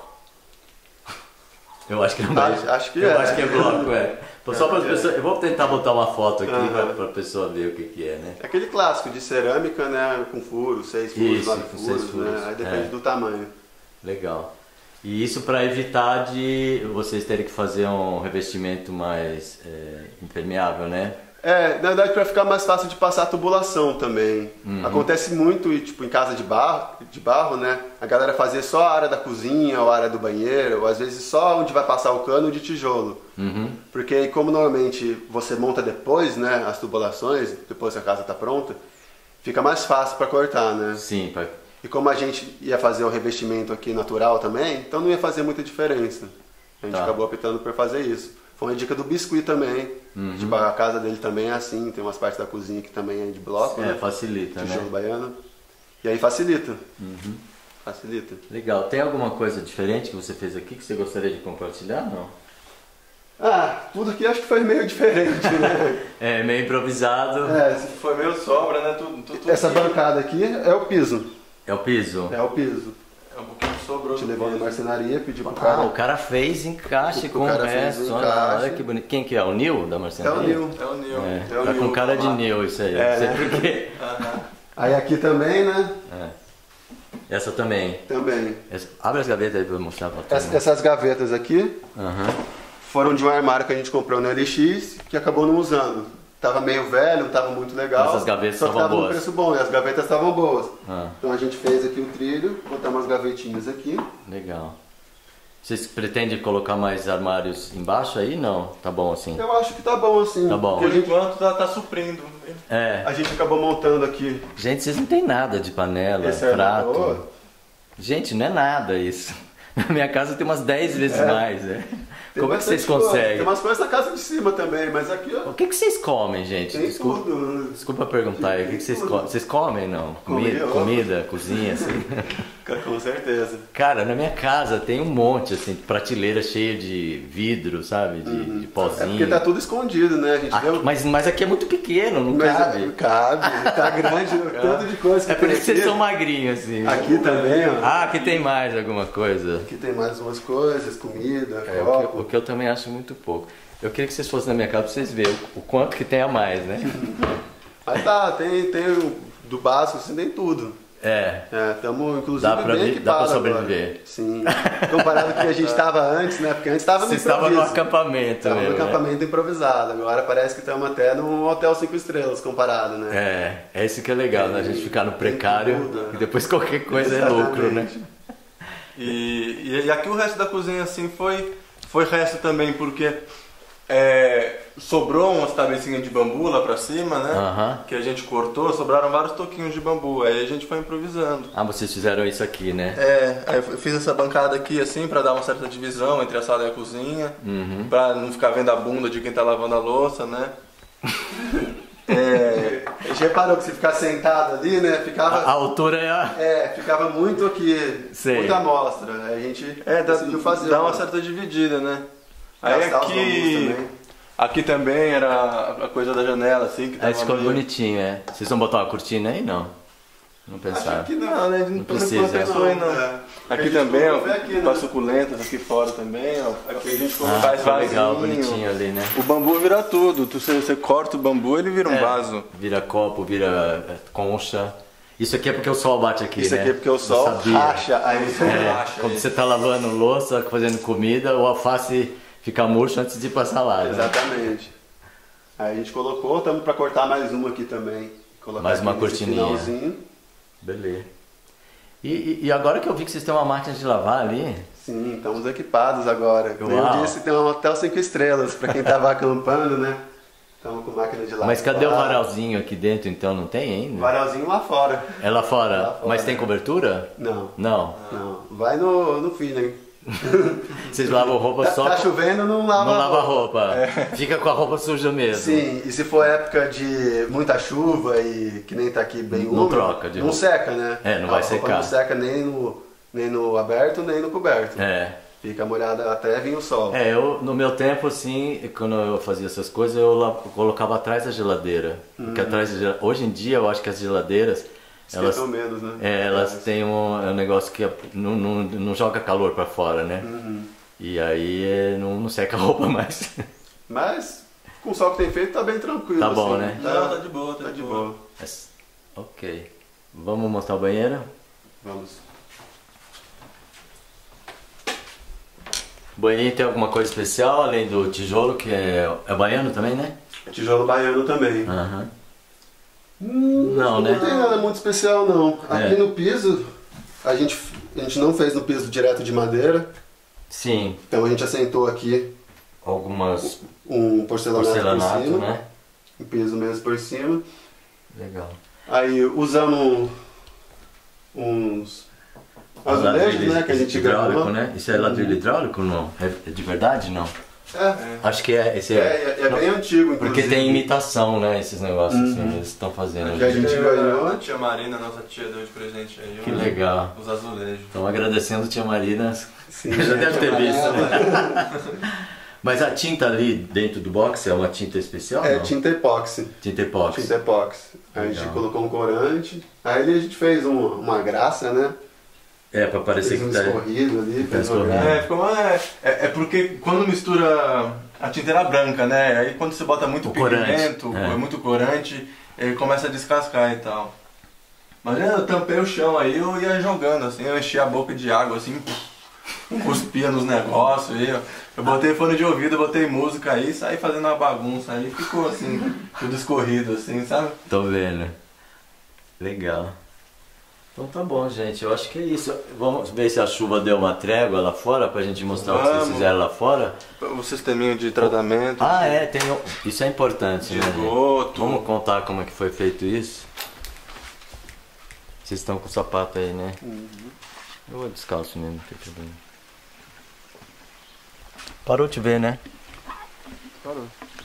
Eu acho que na Bahia. Acho que eu é. acho que é bloco, é. Então, só para as que é. pessoas. Eu vou tentar botar uma foto aqui Aham. para a pessoa ver o que é, né? É aquele clássico de cerâmica, né? Com furos, 6 furos, Isso, 9 com furos, 6 furos. né? Aí depende do tamanho. Legal. E isso para evitar de vocês terem que fazer um revestimento mais impermeável, né? Na verdade, para ficar mais fácil de passar a tubulação também. Acontece muito, tipo, em casa de barro, né? A galera fazia só a área da cozinha, ou a área do banheiro, ou às vezes só onde vai passar o cano de tijolo. Porque aí, como normalmente você monta depois, né, as tubulações, depois que a casa está pronta, fica mais fácil para cortar, né? Sim, E como a gente ia fazer o revestimento aqui natural também, então não ia fazer muita diferença. A gente acabou optando por fazer isso. Foi uma dica do Biscuit também. Tipo, a casa dele também é assim, tem umas partes da cozinha que também é de bloco, né? facilita, Tijolo né? baiano. E aí facilita. Facilita. Legal. Tem alguma coisa diferente que você fez aqui que você gostaria de compartilhar? Não? Tudo aqui acho que foi meio diferente, né? É, meio improvisado. Foi meio sobra, né? Tudo Essa bancada aqui é o piso. É o piso? É o piso. É um pouquinho que sobrou. A gente levou na marcenaria, pediu pro Ah, cara. o cara fez encaixe O com o cara fez resto. o Olha, encaixe. olha que bonito. Quem que é? O Nil da É marcenaria? o Nil. É o Nil. É, É o tá Nil, com cara de lá. Nil isso aí. É, Não sei né? por quê. Aí aqui também, né? Essa também. Também. Abre as gavetas aí pra eu mostrar pra todo mundo. Essas gavetas aqui Aham. foram de um armário que a gente comprou no LX, que acabou não usando. Tava meio velho, não tava muito legal. Essas gavetas só que estavam tava num boas. preço bom, e as gavetas estavam boas. Ah. Então a gente fez aqui o trilho, botamos umas gavetinhas aqui. Legal. Vocês pretendem colocar mais armários embaixo aí? Não? Tá bom assim? Eu acho que tá bom assim. Tá bom. Porque Por enquanto tá suprindo. É. a gente acabou montando aqui Gente, vocês não tem nada de panela, esse prato. armário. Gente, não é nada isso. Na minha casa tem umas 10 vezes mais, né? Tem Como é que vocês bastante coisa. conseguem? Tem umas coisas na casa de cima também, mas aqui ó, O que vocês comem, gente? tem tudo. Desculpa perguntar aí, o que vocês tudo. comem? Vocês comem, não? Comida, Comida, cozinha, assim? Com certeza. Cara, na minha casa tem um monte, assim, prateleira cheia de vidro, sabe? De É pozinho. porque tá tudo escondido, né? A gente Aqui- deu... mas aqui é muito pequeno, não Mas cabe. cabe, tá grande, tanto de coisa que É por tem isso que vocês aqui. são magrinhos, assim. Aqui também, ó. Ah, aqui tem mais alguma coisa. Aqui tem mais umas coisas, comida, É, copo. o que eu também acho muito pouco. Eu queria que vocês fossem na minha casa pra vocês verem o quanto que tem a mais, né? Mas tá, tem do básico, assim, tem tudo. Estamos inclusive Dá pra bem dá pra equipados sobreviver. agora. Sim. Comparado com o que a gente estava antes, né? Porque antes estava no Vocês estavam no improviso. acampamento Estava no mesmo, né? acampamento improvisado. Agora parece que estamos até num hotel 5 estrelas comparado, né? É isso que é legal, né? A gente ficar no precário tudo, e depois qualquer coisa é lucro, né? Exatamente. E aqui o resto da cozinha assim foi resto também, porque sobrou umas cabecinhas de bambu lá pra cima, né? Aham. Que a gente cortou, sobraram vários toquinhos de bambu. Aí a gente foi improvisando. Ah, vocês fizeram isso aqui, né? Aí eu fiz essa bancada aqui assim pra dar uma certa divisão entre a sala e a cozinha, pra não ficar vendo a bunda de quem tá lavando a louça, né? A gente reparou que se ficar sentado ali, né? A Ficava, altura é a... ficava muito aqui, Sei. muita amostra. Aí a gente decidiu fazer. dá uma certa dividida, né? Aí Gastar os bambus aqui também era a coisa da janela, assim, que Aí tava ficou meio... bonitinho, é. Vocês vão botar uma cortina aí? Não. Não pensaram. Acho que Não, né? Não precisa. pensou aí, não. É. A Aqui gente também, ó, colocou aqui, né? para suculentas aqui fora também, ó. Aqui a gente Ah, faz ficou vasinho. legal, bonitinho ali, né? O bambu vira tudo. Você corta o bambu, ele vira um É, vaso. Vira copo, vira concha. Isso aqui é porque o sol bate aqui, Isso né? aqui é porque o sol Eu sabia. racha. Aí Quando você tá lavando louça, fazendo comida, o alface fica murcho antes de passar lá, né? Exatamente. Aí a gente colocou, estamos para cortar mais uma aqui também. colocar mais uma aqui nesse cortininha. finalzinho. Beleza. E agora que eu vi que vocês têm uma máquina de lavar ali... Sim, estamos equipados agora. Como Uau. eu disse, tem um hotel 5 estrelas, para quem estava acampando, né? Estamos com máquina de lavar. Mas cadê o varalzinho aqui dentro, então? Não tem ainda? Varalzinho lá fora. É lá fora? Lá fora. Mas tem cobertura? Não. Não. Não. Vai no feeling. Vocês lavam roupa só... Tá chovendo, não lava Não lava roupa. Fica com a roupa suja mesmo. Sim, e se for época de muita chuva e que nem tá aqui bem Não úmido, troca de não roupa. seca, né? É, não vai A roupa secar. Não seca nem no aberto, nem no coberto. É. Fica molhada até vir o sol. É, eu no meu tempo, assim, quando eu fazia essas coisas, eu colocava atrás da geladeira. Porque atrás da geladeira... Hoje em dia, eu acho que as geladeiras... Esquentam menos, né? elas têm um negócio que não joga calor pra fora, né? E aí não seca a roupa mais. Mas, com o sol que tem feito, tá bem tranquilo. Tá bom, assim. né? Não, tá de boa, Tá de boa. Ok. Vamos mostrar o banheiro? Vamos. O banheiro tem alguma coisa especial, além do tijolo, que é baiano também, né? Tijolo baiano também. Aham. Não, né? Não tem nada muito especial, não. Aqui É. no piso, a gente não fez no piso direto de madeira. Sim. Então a gente assentou aqui Algumas um porcelanato por cima. né? Um piso mesmo por cima. Legal. Aí usamos uns azulejos, né? Que a gente hidráulico, grava. né? Isso é ladrilho hidráulico não? É de verdade não? É, Acho que é. Esse é bem antigo, inclusive. Porque tem imitação, né? Esses negócios assim, eles estão fazendo. Que a gente ganhou. A tia Marina, nossa tia, deu de presente aí. Que legal. Os azulejos. Então agradecendo a tia Marina. Sim, Já deve ter gente, visto, né? Mas a tinta ali dentro do box é uma tinta especial? É não? tinta epóxi. Tinta epóxi. Tinta epóxi. A gente Legal. colocou um corante. Aí ali a gente fez uma graça, né? É, pra parecer Fez que um tá... escorrido ali, fez uma escorrido. graça. Ficou é porque quando mistura a tinta era branca, né? Aí quando você bota muito O corante, pigmento, muito corante, ele começa a descascar e tal. Mas eu tampei o chão aí, eu ia jogando assim, eu enchia a boca de água assim, cuspia nos negócios aí, eu botei fone de ouvido, botei música aí, saí fazendo uma bagunça aí, ficou assim, tudo escorrido assim, sabe? Tô vendo. Legal. Então tá bom, gente. Eu acho que é isso. Vamos ver se a chuva deu uma trégua lá fora pra gente mostrar o que vocês Vamos. fizeram lá fora. O sisteminha de tratamento. Ah, é, tem. Isso é importante, De né? gente? esgoto. Vamos contar como é que foi feito isso? Vocês estão com o sapato aí, né? Eu vou descalço mesmo, não tem problema. Parou de ver, né? Parou.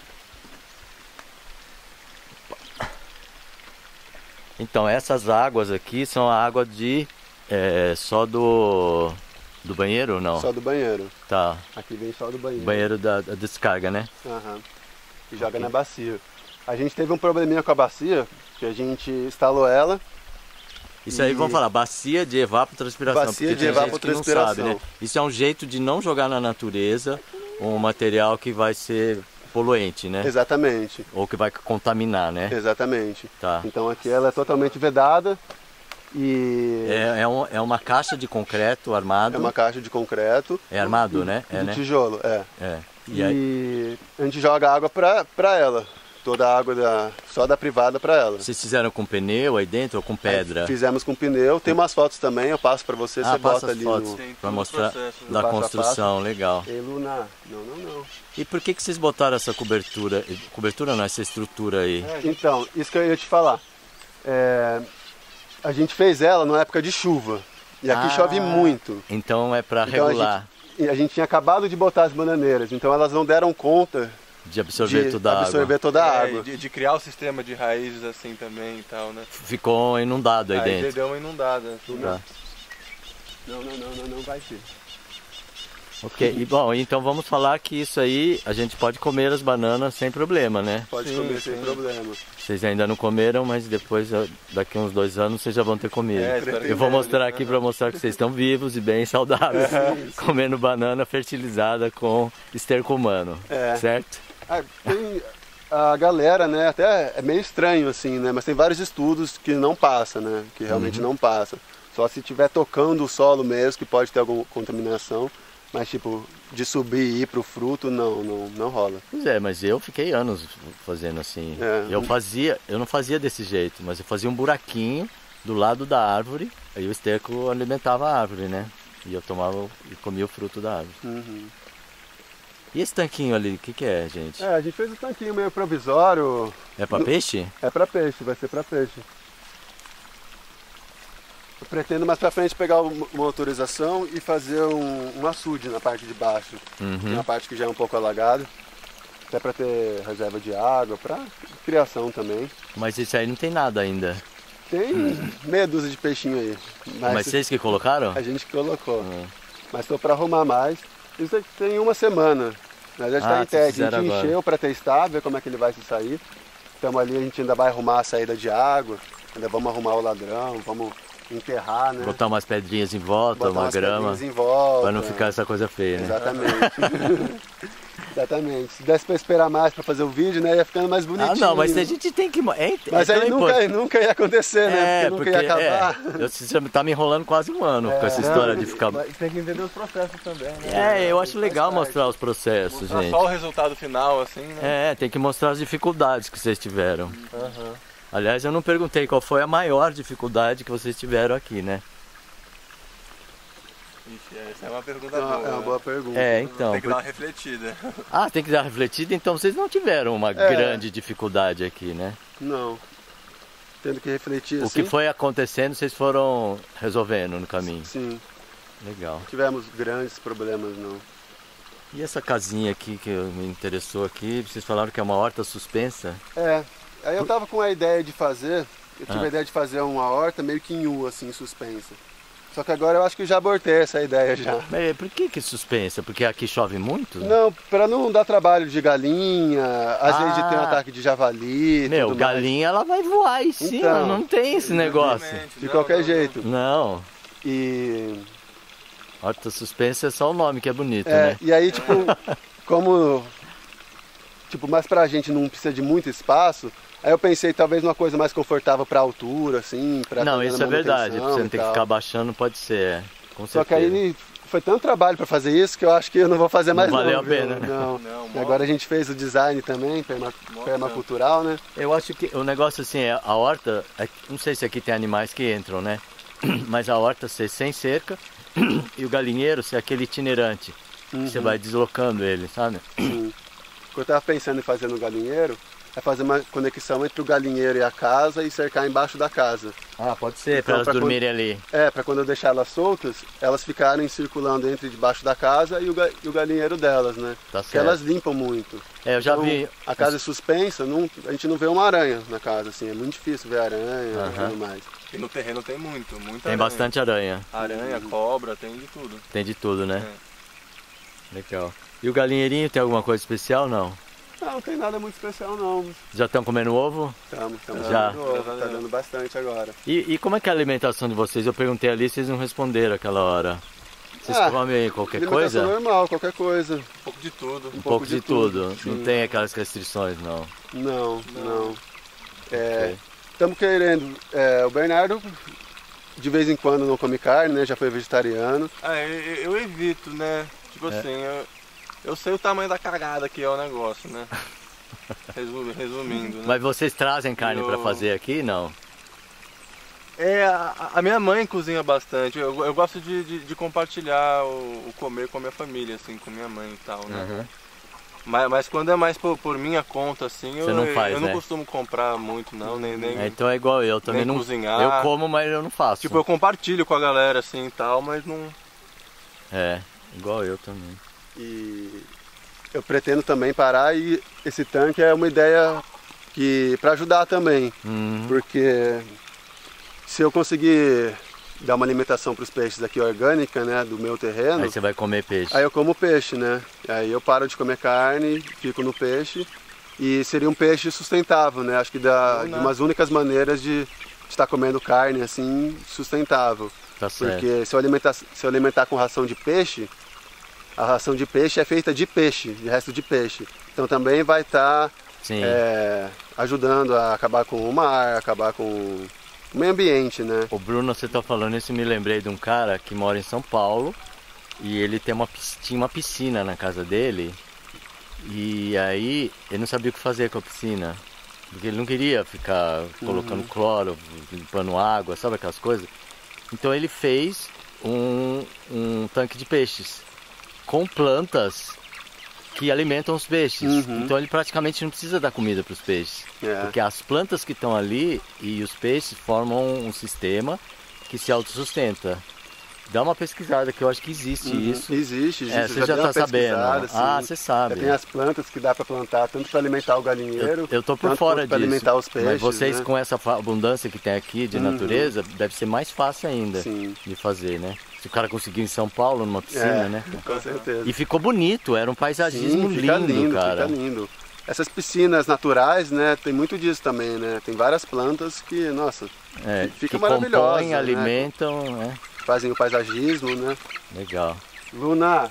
Então, essas águas aqui são a água de... só do banheiro ou não? Só do banheiro. Tá. Aqui vem só do banheiro. Banheiro da descarga, né? Aham. E joga na bacia. A gente teve um probleminha com a bacia, que a gente instalou ela. Isso aí, vamos falar, bacia de evapotranspiração. Bacia porque de tem gente que não evapotranspiração. sabe, né? Isso é um jeito de não jogar na natureza um material que vai ser poluente, né? Exatamente. Ou que vai contaminar, né? Exatamente. Tá. Então aqui ela é totalmente vedada e É uma caixa de concreto armado. é uma caixa de concreto. É armado, né? De É, né? tijolo, é. É. E, E aí, a gente joga água pra ela. Toda a água só da privada pra ela. vocês fizeram com pneu aí dentro ou com pedra? Fizemos com pneu. Tem umas fotos também, eu passo pra você, você passa bota as ali fotos no... Tem pra todo o mostrar processo, né? da Passo a construção, legal. Eluna. Não. E por que vocês botaram essa cobertura? Cobertura não, essa estrutura aí? Então, isso que eu ia te falar. A gente fez ela na época de chuva. E aqui chove muito. Então é pra Então regular, a gente tinha acabado de botar as bananeiras, então elas não deram conta de absorver de toda a absorver água. toda a É, água. de criar o sistema de raízes assim também e tal, né? Ficou inundado aí Aí dentro. deu uma inundada. Tá. Não vai ser. Ok, e bom, então vamos falar que isso aí a gente pode comer as bananas sem problema, né? Pode Sim, comer sim. sem problema. Vocês ainda não comeram, mas depois, daqui uns 2 anos, vocês já vão ter comido. espero que Eu vou breve, mostrar aqui para mostrar que vocês estão vivos e bem saudáveis, comendo banana fertilizada com esterco humano, certo? Tem a galera, né, até é meio estranho assim, né, mas tem vários estudos que não passa, né, que realmente não passa. Só se estiver tocando o solo mesmo, que pode ter alguma contaminação, Mas tipo, de subir e ir pro fruto, não rola. Pois é, mas eu fiquei anos fazendo assim. É. Eu não fazia desse jeito, mas eu fazia um buraquinho do lado da árvore, aí o esterco alimentava a árvore, né? E eu tomava e comia o fruto da árvore. Uhum. E esse tanquinho ali, o que é, gente? A gente fez um tanquinho meio provisório. É pra peixe? É pra peixe, vai ser pra peixe. Eu pretendo mais pra frente pegar uma autorização e fazer um açude na parte de baixo. Na parte que já é um pouco alagada. Até pra ter reserva de água, pra criação também. Mas esse aí não tem nada ainda. Tem meia dúzia de peixinho aí. Mas vocês que colocaram? A gente que colocou. Mas tô pra arrumar mais. Isso aqui tem uma semana. Mas já está em teste. A gente encheu para testar, ver como é que ele vai se sair. Estamos ali, a gente ainda vai arrumar a saída de água. Ainda vamos arrumar o ladrão, vamos enterrar, né? Botar umas pedrinhas em volta, uma grama. Em volta. Para não ficar essa coisa feia, né? Exatamente. Exatamente. Se desse para esperar mais para fazer o vídeo, né, ia ficando mais bonitinho. Ah, não, mas a gente tem que... mas aí nunca ia acontecer, né? Porque nunca ia acabar. Você tá me enrolando quase um ano com essa história de ficar... Tem que entender os processos também, né? Eu acho legal mostrar os processos, mostrar gente. Só o resultado final, assim, né? Tem que mostrar as dificuldades que vocês tiveram. Aliás, eu não perguntei qual foi a maior dificuldade que vocês tiveram aqui, né? Ixi, essa é uma pergunta boa. É uma boa pergunta. Então. Tem que dar uma refletida. Ah, tem que dar uma refletida? Então vocês não tiveram uma grande dificuldade aqui, né? Não. Tendo que refletir O assim. que foi acontecendo, vocês foram resolvendo no caminho? Sim. Legal. Não tivemos grandes problemas, não. E essa casinha aqui que me interessou aqui, vocês falaram que é uma horta suspensa? Aí eu tava com a ideia de fazer, eu tive a ideia de fazer uma horta meio que em U, assim, suspensa. Só que agora eu acho que eu já abortei essa ideia já. Mas por que suspensa? Porque aqui chove muito? Não, pra não dar trabalho de galinha, às vezes de ter um ataque de javali. Meu, galinha ela vai voar em cima, então, não tem esse negócio. De qualquer jeito. Não. E... horta suspensa é só o nome que é bonito, né? E aí, tipo, como... tipo, mas pra gente não precisa de muito espaço, aí eu pensei talvez numa coisa mais confortável pra altura, assim, pra... Não, isso é verdade, você não tem que ficar abaixando, pode ser, com certeza. Só que aí foi tanto trabalho pra fazer isso que eu acho que eu não vou fazer mais não. Valeu a pena, né? Não. E agora a gente fez o design também, permacultural, né? Eu acho que o negócio assim, a horta, não sei se aqui tem animais que entram, né? Mas a horta ser sem cerca e o galinheiro ser aquele itinerante. Você vai deslocando ele, sabe? Sim. O que eu estava pensando em fazer no galinheiro é fazer uma conexão entre o galinheiro e a casa e cercar embaixo da casa. Ah, pode ser, então, para elas dormirem ali. Para quando eu deixar elas soltas, elas ficarem circulando entre debaixo da casa e o galinheiro delas, né? Tá certo. Porque elas limpam muito. Eu já vi. A casa é suspensa, a gente não vê uma aranha na casa, assim, é muito difícil ver aranha e tudo mais. E no terreno tem muita Tem aranha. bastante aranha. Aranha, cobra, tem de tudo. Tem de tudo, né? Legal. E o galinheirinho tem alguma coisa especial, não? Não tem nada muito especial não. Já estão comendo ovo? Estamos já. Dando ovo, tá dando bastante agora. E como é que é a alimentação de vocês? Eu perguntei ali, vocês não responderam aquela hora. Vocês comem qualquer coisa? Normal, qualquer coisa. Um pouco de tudo. Um pouco de tudo. Não tem aquelas restrições, não? Não. Estamos querendo... o Bernardo, de vez em quando, não come carne, né? Já foi vegetariano. Eu evito, né? Tipo assim, eu sei o tamanho da cagada que é o negócio, né? Resumindo, né? Mas vocês trazem carne pra fazer aqui, não? A minha mãe cozinha bastante. Eu gosto de compartilhar o comer com a minha família, assim, com minha mãe e tal, né? Mas quando é mais por minha conta, assim, eu não costumo comprar muito, não, nem então é igual eu também, não cozinhar. Eu como, mas eu não faço. Tipo, eu compartilho com a galera, assim, e tal, mas não... Igual eu também. E eu pretendo também parar e esse tanque é uma ideia para ajudar também, porque se eu conseguir dar uma alimentação para os peixes aqui orgânica, né, do meu terreno... Aí você vai comer peixe. Aí eu como peixe, né? Aí eu paro de comer carne, fico no peixe e seria um peixe sustentável, né? Acho que de umas únicas maneiras de estar comendo carne assim sustentável. Tá certo. Porque se eu alimentar com ração de peixe, a ração de peixe é feita de peixe, de resto de peixe. Então também vai estar ajudando a acabar com o mar, acabar com o meio ambiente, né? O Bruno, você tá falando isso, me lembrei de um cara que mora em São Paulo e ele tinha uma piscina na casa dele, e aí ele não sabia o que fazer com a piscina, porque ele não queria ficar colocando cloro, limpando água, sabe aquelas coisas? Então ele fez um tanque de peixes com plantas que alimentam os peixes. Então ele praticamente não precisa dar comida para os peixes, porque as plantas que estão ali e os peixes formam um sistema que se autossustenta. Dá uma pesquisada, que eu acho que existe isso. Existe. Você já está sabendo. Assim, Você sabe. Tem as plantas que dá para plantar, tanto para alimentar o galinheiro, eu tô por fora disso, para alimentar os peixes. Mas vocês, né? com essa abundância que tem aqui de natureza, deve ser mais fácil ainda de fazer, né? Se o cara conseguiu em São Paulo, numa piscina, né? Com certeza. E ficou bonito, era um paisagismo lindo, cara. Fica lindo. Essas piscinas naturais, né, tem muito disso também, né? Tem várias plantas que, nossa, fica maravilhosa. Compõem, né? alimentam, né? Fazem o paisagismo, né? Legal. Luna!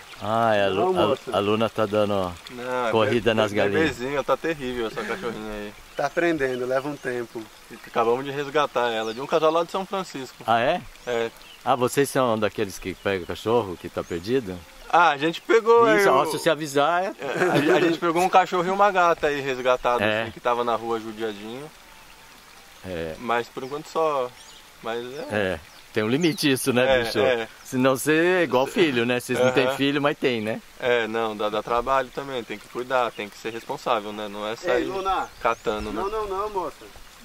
A Luna tá dando corrida nas galinhas. Bebezinha, tá terrível essa cachorrinha aí. Tá aprendendo, leva um tempo. Acabamos de resgatar ela, de um casal lá de São Francisco. Ah, é? É. Ah, vocês são daqueles que pegam o cachorro que tá perdido? Ah, a gente pegou... Isso, se você avisar... A gente pegou um cachorro e uma gata aí resgatado, assim, que tava na rua judiadinho. Mas por enquanto só... Mas tem um limite isso, né, bicho? Senão você é igual filho, né? Vocês não têm filho, mas tem, né? Não, dá trabalho também, tem que cuidar, tem que ser responsável, né? Não é sair catando, né? Não, moça.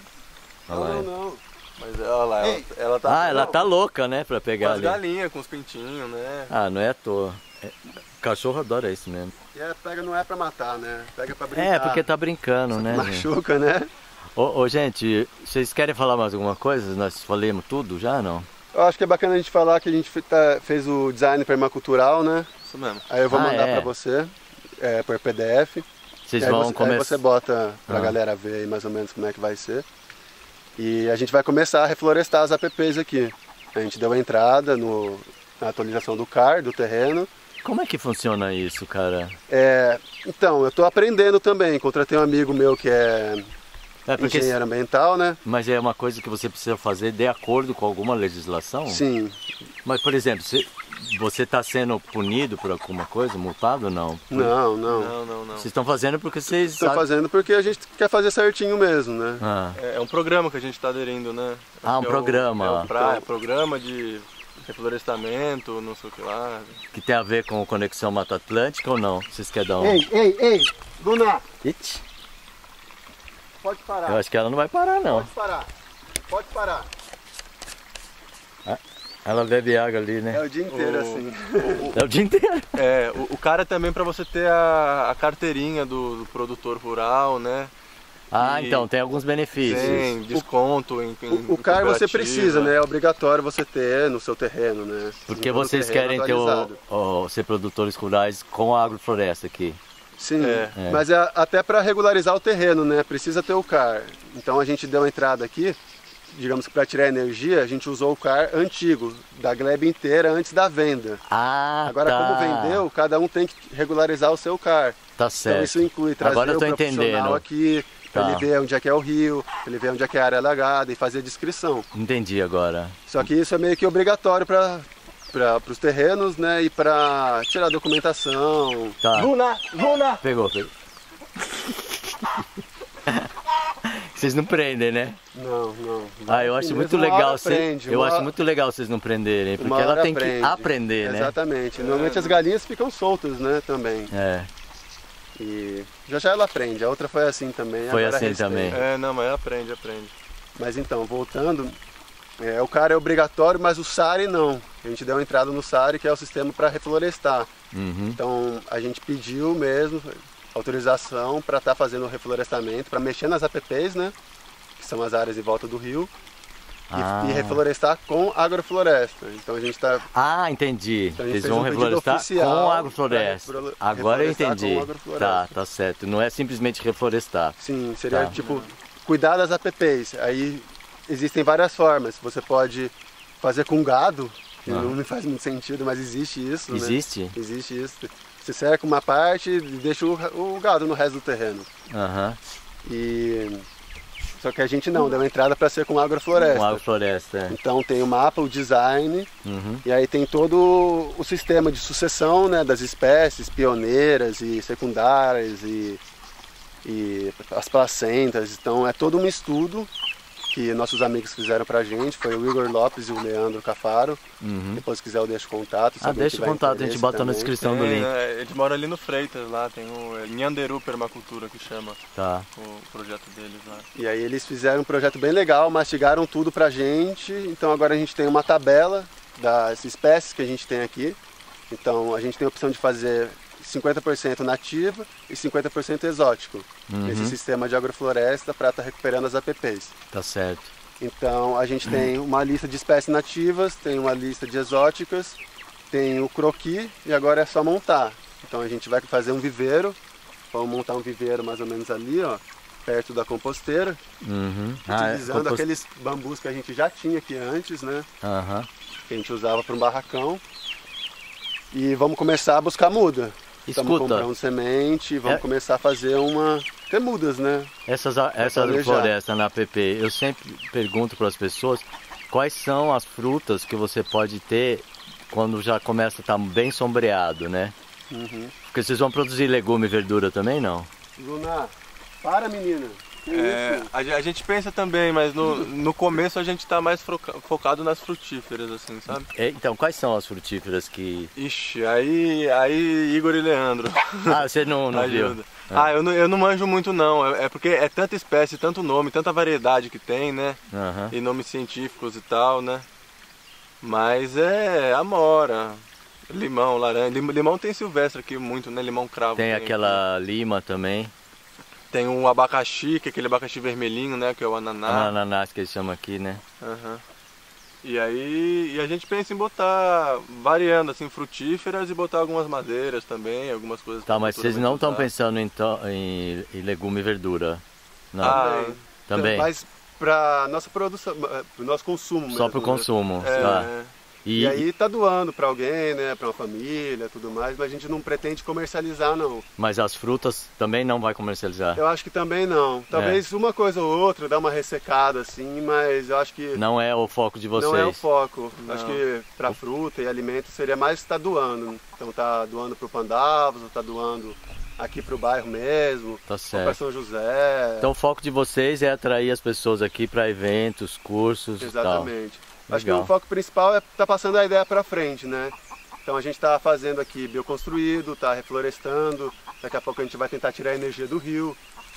Não. Mas olha lá, ela tá... ela tá louca, né, pra pegar ali. Com as galinhas, com os pintinhos, né? Ah, não é à toa. Cachorro adora isso mesmo. Pega não é pra matar, né? Pega pra brincar. Porque tá brincando, né? Machuca, né? Ô, gente, vocês querem falar mais alguma coisa? Nós falamos tudo já, não? Eu acho que é bacana a gente falar que a gente fez o design permacultural, né? Isso mesmo. Aí eu vou mandar pra você, por PDF. Vocês vão começar... Aí você bota pra galera ver aí mais ou menos como é que vai ser. E a gente vai começar a reflorestar as APPs aqui. A gente deu a entrada na atualização do CAR, do terreno. Como é que funciona isso, cara? Então, eu tô aprendendo também. Contratei um amigo meu que é engenheiro ambiental, né? Mas é uma coisa que você precisa fazer de acordo com alguma legislação? Sim. Mas, por exemplo, você está sendo punido por alguma coisa, multado ou não? Não. Vocês estão fazendo porque vocês... Estão fazendo porque a gente quer fazer certinho mesmo, né? É um programa que a gente está aderindo, né? Um programa. Programa de reflorestamento, não sei o que lá. Que tem a ver com Conexão Mata Atlântica ou não? Vocês querem dar um... Ei, Luna! Itch. Pode parar. Eu acho que ela não vai parar, não. Pode parar. Ela bebe água ali, né? É o dia inteiro assim. É o dia inteiro. O cara é também para você ter a carteirinha do produtor rural, né? Então, tem alguns benefícios. Tem desconto em o CAR você precisa, né? É obrigatório você ter no seu terreno, né? Porque vocês querem ter ser produtores rurais com a agrofloresta aqui. Sim, mas até para regularizar o terreno, né? Precisa ter o CAR. Então a gente deu a entrada aqui, digamos que para tirar energia, a gente usou o CAR antigo, da gleba inteira antes da venda. Agora, como vendeu, cada um tem que regularizar o seu CAR. Tá certo. Então isso inclui trazer o profissional aqui, para ele ver onde é que é o rio, para ele ver onde é que é a área alagada e fazer a descrição. Entendi agora. Só que isso é meio que obrigatório para os terrenos, né, e para tirar a documentação. Tá. Luna! Pegou. Vocês não prendem, né? Não. Eu acho muito legal. Acho muito legal vocês não prenderem, porque ela tem que aprender, né? Exatamente. Normalmente as galinhas ficam soltas, né, também. E já ela aprende. A outra foi assim também. Foi assim também. Mas aprende. Mas então, voltando, o CAR é obrigatório, mas o SARI não. A gente deu uma entrada no SARI, que é o sistema para reflorestar. Então a gente pediu mesmo autorização para estar fazendo o reflorestamento, para mexer nas APPs, né? Que são as áreas em volta do rio. E reflorestar com agrofloresta. Então a gente está... entendi. Então, eles vão reflorestar com agrofloresta. Agora eu entendi. Tá certo. Não é simplesmente reflorestar. Sim, seria tipo cuidar das APPs. Aí existem várias formas. Você pode fazer com gado, que não me faz muito sentido, mas existe isso. Existe? Né? Existe isso. Você cerca uma parte e deixa o gado no resto do terreno. Só que a gente não, deu entrada para ser com agrofloresta. Com agrofloresta, é. Então tem o mapa, o design, e aí tem todo o sistema de sucessão, né, das espécies pioneiras e secundárias e as placentas. Então é todo um estudo que nossos amigos fizeram pra gente, foi o Igor Lopes e o Leandro Cafaro. Depois se quiser eu deixo o contato. Deixa o contato, a gente bota na descrição do link. Eles moram ali no Freitas, lá tem o Nhanderu Permacultura que chama o projeto deles lá. E aí eles fizeram um projeto bem legal, mastigaram tudo pra gente, então agora a gente tem uma tabela das espécies que a gente tem aqui. Então a gente tem a opção de fazer 50% nativa e 50% exótico, nesse sistema de agrofloresta para estar recuperando as APPs. Tá certo. Então a gente tem uma lista de espécies nativas, tem uma lista de exóticas, tem o croquis e agora é só montar. Então a gente vai fazer um viveiro, vamos montar um viveiro mais ou menos ali, ó, perto da composteira, utilizando aqueles bambus que a gente já tinha aqui antes, né? Que a gente usava para um barracão. E vamos começar a buscar muda. Estamos comprando semente e vamos começar a fazer ter mudas, né? Essa agrofloresta na APP, eu sempre pergunto para as pessoas quais são as frutas que você pode ter quando já começa a estar bem sombreado, né? Porque vocês vão produzir legume e verdura também, não? Luna, para menina! A gente pensa também, mas no começo a gente tá mais focado nas frutíferas, assim, sabe? Então, quais são as frutíferas que... Ixi, aí Igor e Leandro. Você não viu? Eu não manjo muito não, é porque é tanta espécie, tanto nome, tanta variedade que tem, né? E nomes científicos e tal, né? Mas é amora, limão, laranja. Limão tem silvestre aqui muito, né? Limão cravo. Tem aquela lima também. Tem um abacaxi, que é aquele abacaxi vermelhinho, né? Que é o ananá. Ananás que eles chamam aqui, né? E aí a gente pensa em botar, variando assim, frutíferas e botar algumas madeiras também, algumas coisas. Tá, mas vocês não estão pensando em legume e verdura? Não. Também. Mas para nossa produção, pro nosso consumo mesmo. Só para o consumo, tá. E aí tá doando para alguém, né, para uma família, tudo mais, mas a gente não pretende comercializar não. Mas as frutas também não vai comercializar? Eu acho que também não. Talvez uma coisa ou outra, dar uma ressecada assim, mas eu acho que... Não é o foco de vocês? Não é o foco. Não. Acho que para fruta e alimento seria mais estar doando. Então tá doando para o Pandavos, ou tá doando aqui para o bairro mesmo, tá certo. Para São José. Então o foco de vocês é atrair as pessoas aqui para eventos, cursos. Exatamente. E tal. Acho que o foco principal é estar passando a ideia para frente, né? Então a gente está fazendo aqui bioconstruído, está reflorestando, daqui a pouco a gente vai tentar tirar a energia do rio.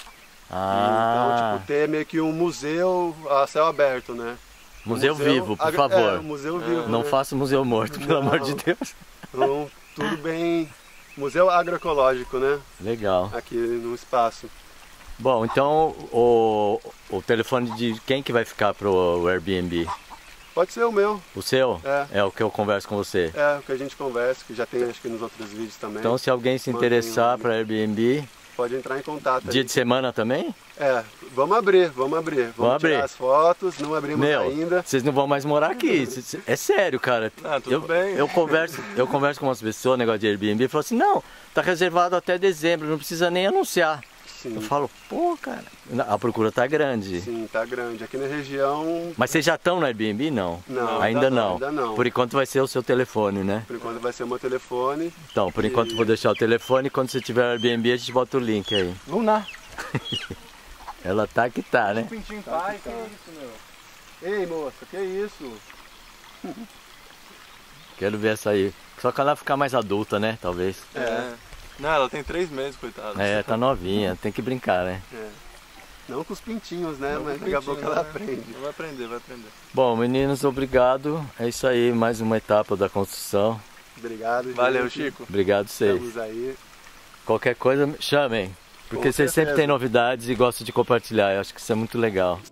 Então, tipo, ter meio que um museu a céu aberto, né? Museu vivo, por favor. Museu vivo. Não faça museu morto, pelo amor de Deus. Então, tudo bem. Museu agroecológico, né? Legal. Aqui no espaço. Bom, então o telefone de quem que vai ficar pro Airbnb? Pode ser o meu. O seu? É o que eu converso com você? É, o que a gente conversa, que já tem acho que nos outros vídeos também. Então se alguém se interessar para Airbnb... Pode entrar em contato. Dia de semana também? Vamos abrir. Vamos tirar as fotos, não abrimos ainda. Vocês não vão mais morar aqui. É sério, cara. Tudo bem. Eu converso com umas pessoas, negócio de Airbnb, e falo assim, não, tá reservado até dezembro, não precisa nem anunciar. Sim. Eu falo, pô, cara, a procura tá grande. Sim, tá grande. Aqui na região... Mas vocês já estão no Airbnb? Não. Não, ainda não. Ainda não. Por enquanto vai ser o seu telefone, né? Por enquanto vai ser o meu telefone. Então, por enquanto vou deixar o telefone, quando você tiver o Airbnb a gente bota o link aí. Luna! Ela tá que tá, né? Pintinho pai, que é isso, meu? Ei, moça, que é isso? Quero ver essa aí. Só que ela ficar mais adulta, né? Talvez. Não, ela tem 3 meses, coitada. Tá novinha, tem que brincar, né? Não com os pintinhos, né? Mas daqui a pouco ela aprende. Vai aprender. Bom, meninos, obrigado. É isso aí, mais uma etapa da construção. Obrigado, gente. Valeu, Chico. Obrigado vocês. Estamos aí. Qualquer coisa, chamem. Porque vocês sempre têm novidades e gostam de compartilhar. Eu acho que isso é muito legal.